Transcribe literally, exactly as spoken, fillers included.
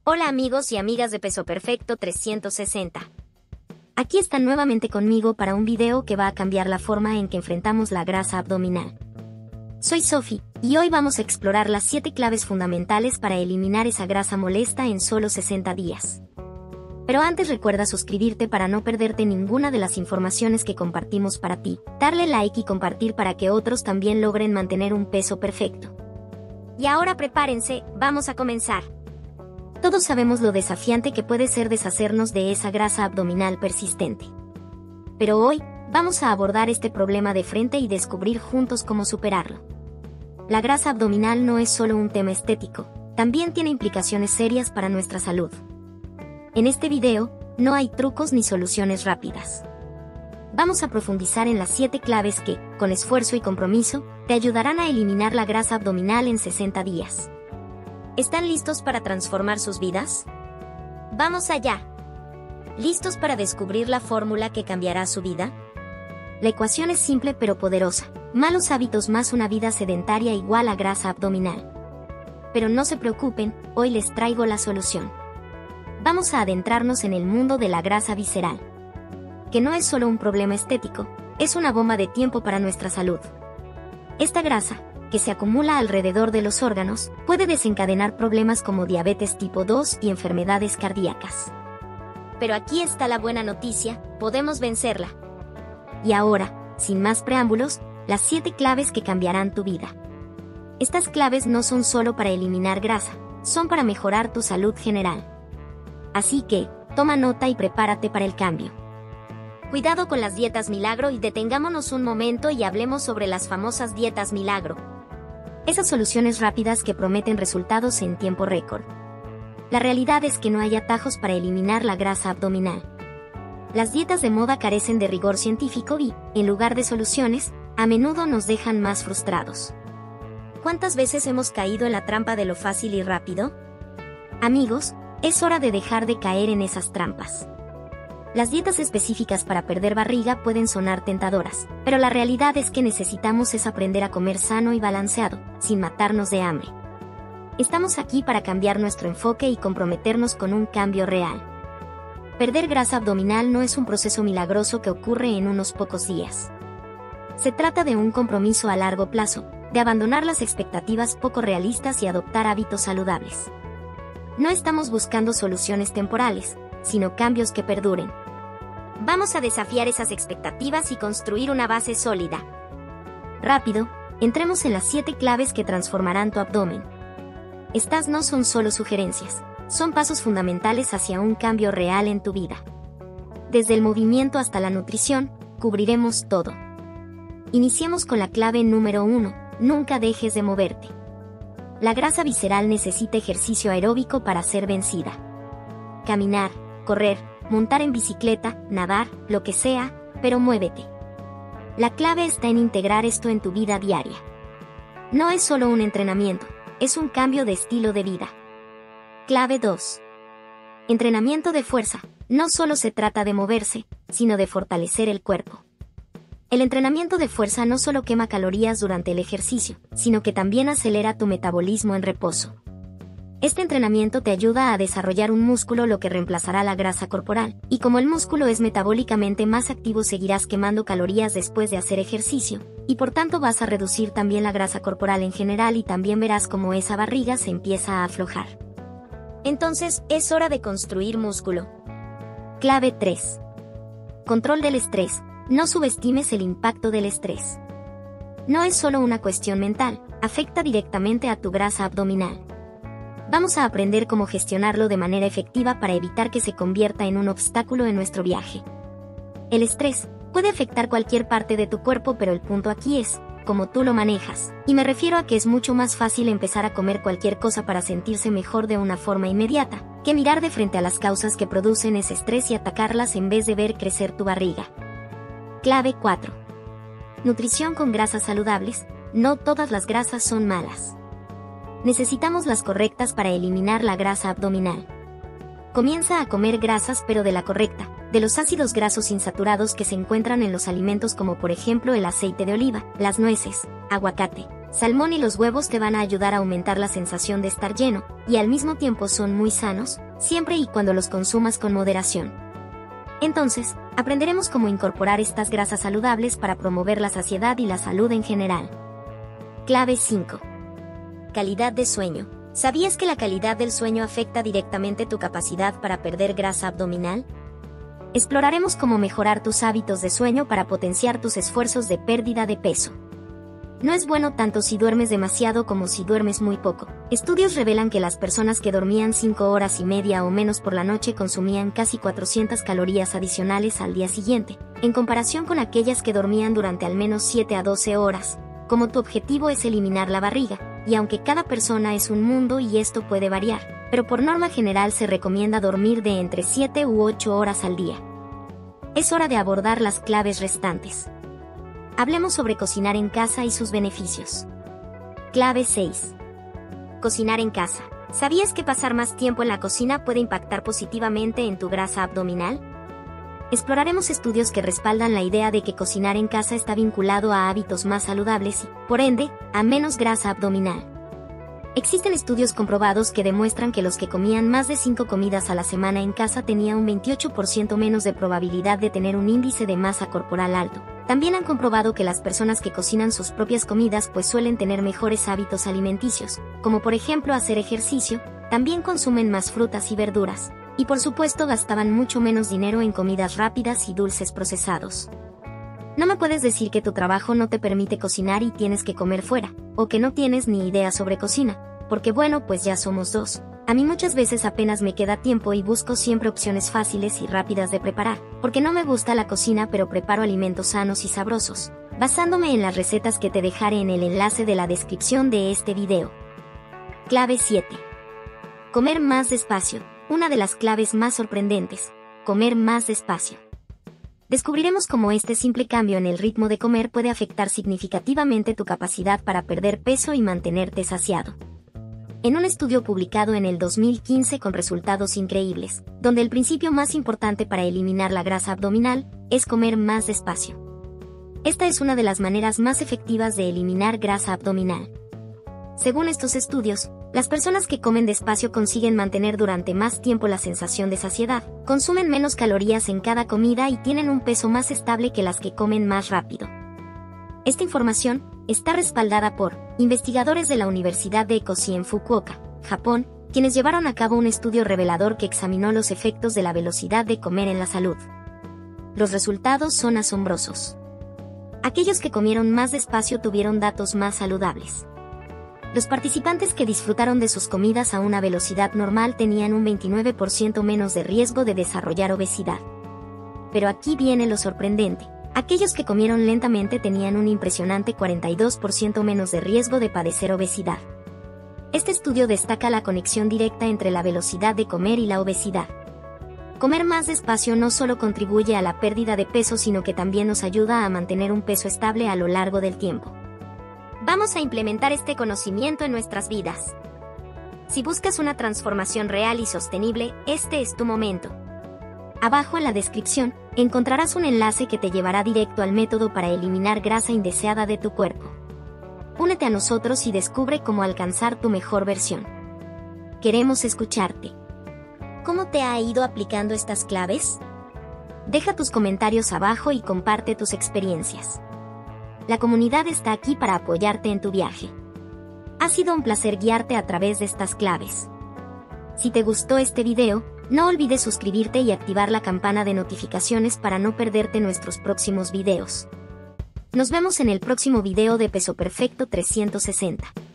Hola amigos y amigas de Peso Perfecto trescientos sesenta. Aquí están nuevamente conmigo para un video que va a cambiar la forma en que enfrentamos la grasa abdominal. Soy Sophie, y hoy vamos a explorar las siete claves fundamentales para eliminar esa grasa molesta en solo sesenta días. Pero antes recuerda suscribirte para no perderte ninguna de las informaciones que compartimos para ti, darle like y compartir para que otros también logren mantener un peso perfecto. Y ahora prepárense, vamos a comenzar. Todos sabemos lo desafiante que puede ser deshacernos de esa grasa abdominal persistente. Pero hoy, vamos a abordar este problema de frente y descubrir juntos cómo superarlo. La grasa abdominal no es solo un tema estético, también tiene implicaciones serias para nuestra salud. En este video, no hay trucos ni soluciones rápidas. Vamos a profundizar en las siete claves que, con esfuerzo y compromiso, te ayudarán a eliminar la grasa abdominal en sesenta días. ¿Están listos para transformar sus vidas? ¡Vamos allá! ¿Listos para descubrir la fórmula que cambiará su vida? La ecuación es simple pero poderosa. Malos hábitos más una vida sedentaria igual a grasa abdominal. Pero no se preocupen, hoy les traigo la solución. Vamos a adentrarnos en el mundo de la grasa visceral. Que no es solo un problema estético, es una bomba de tiempo para nuestra salud. Esta grasa, que se acumula alrededor de los órganos, puede desencadenar problemas como diabetes tipo dos y enfermedades cardíacas. Pero aquí está la buena noticia, podemos vencerla. Y ahora, sin más preámbulos, las siete claves que cambiarán tu vida. Estas claves no son solo para eliminar grasa, son para mejorar tu salud general. Así que, toma nota y prepárate para el cambio. Cuidado con las dietas milagro y detengámonos un momento y hablemos sobre las famosas dietas milagro. Esas soluciones rápidas que prometen resultados en tiempo récord. La realidad es que no hay atajos para eliminar la grasa abdominal. Las dietas de moda carecen de rigor científico y, en lugar de soluciones, a menudo nos dejan más frustrados. ¿Cuántas veces hemos caído en la trampa de lo fácil y rápido? Amigos, es hora de dejar de caer en esas trampas. Las dietas específicas para perder barriga pueden sonar tentadoras, pero la realidad es que necesitamos es aprender a comer sano y balanceado, sin matarnos de hambre. Estamos aquí para cambiar nuestro enfoque y comprometernos con un cambio real. Perder grasa abdominal no es un proceso milagroso que ocurre en unos pocos días. Se trata de un compromiso a largo plazo, de abandonar las expectativas poco realistas y adoptar hábitos saludables. No estamos buscando soluciones temporales, sino cambios que perduren. Vamos a desafiar esas expectativas y construir una base sólida. Rápido, entremos en las siete claves que transformarán tu abdomen. Estas no son solo sugerencias, son pasos fundamentales hacia un cambio real en tu vida. Desde el movimiento hasta la nutrición, cubriremos todo. Iniciemos con la clave número uno, nunca dejes de moverte. La grasa visceral necesita ejercicio aeróbico para ser vencida. Caminar, correr, montar en bicicleta, nadar, lo que sea, pero muévete. La clave está en integrar esto en tu vida diaria. No es solo un entrenamiento, es un cambio de estilo de vida. Clave dos. Entrenamiento de fuerza. No solo se trata de moverse, sino de fortalecer el cuerpo. El entrenamiento de fuerza no solo quema calorías durante el ejercicio, sino que también acelera tu metabolismo en reposo. Este entrenamiento te ayuda a desarrollar un músculo, lo que reemplazará la grasa corporal, y como el músculo es metabólicamente más activo, seguirás quemando calorías después de hacer ejercicio, y por tanto vas a reducir también la grasa corporal en general y también verás cómo esa barriga se empieza a aflojar. Entonces, es hora de construir músculo. Clave tres. Control del estrés. No subestimes el impacto del estrés. No es solo una cuestión mental, afecta directamente a tu grasa abdominal. Vamos a aprender cómo gestionarlo de manera efectiva para evitar que se convierta en un obstáculo en nuestro viaje. El estrés puede afectar cualquier parte de tu cuerpo, pero el punto aquí es cómo tú lo manejas. Y me refiero a que es mucho más fácil empezar a comer cualquier cosa para sentirse mejor de una forma inmediata, que mirar de frente a las causas que producen ese estrés y atacarlas en vez de ver crecer tu barriga. Clave cuatro. Nutrición con grasas saludables. No todas las grasas son malas. Necesitamos las correctas para eliminar la grasa abdominal. Comienza a comer grasas, pero de la correcta, de los ácidos grasos insaturados que se encuentran en los alimentos como por ejemplo el aceite de oliva, las nueces, aguacate, salmón y los huevos te van a ayudar a aumentar la sensación de estar lleno, y al mismo tiempo son muy sanos, siempre y cuando los consumas con moderación. Entonces, aprenderemos cómo incorporar estas grasas saludables para promover la saciedad y la salud en general. Clave cinco. Calidad de sueño. ¿Sabías que la calidad del sueño afecta directamente tu capacidad para perder grasa abdominal? Exploraremos cómo mejorar tus hábitos de sueño para potenciar tus esfuerzos de pérdida de peso. No es bueno tanto si duermes demasiado como si duermes muy poco. Estudios revelan que las personas que dormían cinco horas y media o menos por la noche consumían casi cuatrocientas calorías adicionales al día siguiente, en comparación con aquellas que dormían durante al menos siete a doce horas. Como tu objetivo es eliminar la barriga, y aunque cada persona es un mundo y esto puede variar, pero por norma general se recomienda dormir de entre siete u ocho horas al día. Es hora de abordar las claves restantes. Hablemos sobre cocinar en casa y sus beneficios. Clave seis. Cocinar en casa. ¿Sabías que pasar más tiempo en la cocina puede impactar positivamente en tu grasa abdominal? Exploraremos estudios que respaldan la idea de que cocinar en casa está vinculado a hábitos más saludables y, por ende, a menos grasa abdominal. Existen estudios comprobados que demuestran que los que comían más de cinco comidas a la semana en casa tenían un veintiocho por ciento menos de probabilidad de tener un índice de masa corporal alto. También han comprobado que las personas que cocinan sus propias comidas pues suelen tener mejores hábitos alimenticios, como por ejemplo hacer ejercicio, también consumen más frutas y verduras, y por supuesto gastaban mucho menos dinero en comidas rápidas y dulces procesados. No me puedes decir que tu trabajo no te permite cocinar y tienes que comer fuera, o que no tienes ni idea sobre cocina, porque bueno, pues ya somos dos. A mí muchas veces apenas me queda tiempo y busco siempre opciones fáciles y rápidas de preparar, porque no me gusta la cocina pero preparo alimentos sanos y sabrosos, basándome en las recetas que te dejaré en el enlace de la descripción de este video. Clave siete. Comer más despacio. Una de las claves más sorprendentes. Comer más despacio. Descubriremos cómo este simple cambio en el ritmo de comer puede afectar significativamente tu capacidad para perder peso y mantenerte saciado. En un estudio publicado en el dos mil quince con resultados increíbles, donde el principio más importante para eliminar la grasa abdominal es comer más despacio. Esta es una de las maneras más efectivas de eliminar grasa abdominal. Según estos estudios, las personas que comen despacio consiguen mantener durante más tiempo la sensación de saciedad, consumen menos calorías en cada comida y tienen un peso más estable que las que comen más rápido. Esta información está respaldada por investigadores de la Universidad de Ekoshi en Fukuoka, Japón, quienes llevaron a cabo un estudio revelador que examinó los efectos de la velocidad de comer en la salud. Los resultados son asombrosos. Aquellos que comieron más despacio tuvieron datos más saludables. Los participantes que disfrutaron de sus comidas a una velocidad normal tenían un veintinueve por ciento menos de riesgo de desarrollar obesidad. Pero aquí viene lo sorprendente. Aquellos que comieron lentamente tenían un impresionante cuarenta y dos por ciento menos de riesgo de padecer obesidad. Este estudio destaca la conexión directa entre la velocidad de comer y la obesidad. Comer más despacio no solo contribuye a la pérdida de peso, sino que también nos ayuda a mantener un peso estable a lo largo del tiempo. Vamos a implementar este conocimiento en nuestras vidas. Si buscas una transformación real y sostenible, este es tu momento. Abajo en la descripción, encontrarás un enlace que te llevará directo al método para eliminar grasa indeseada de tu cuerpo. Únete a nosotros y descubre cómo alcanzar tu mejor versión. Queremos escucharte. ¿Cómo te ha ido aplicando estas claves? Deja tus comentarios abajo y comparte tus experiencias. La comunidad está aquí para apoyarte en tu viaje. Ha sido un placer guiarte a través de estas claves. Si te gustó este video, no olvides suscribirte y activar la campana de notificaciones para no perderte nuestros próximos videos. Nos vemos en el próximo video de Peso Perfecto trescientos sesenta.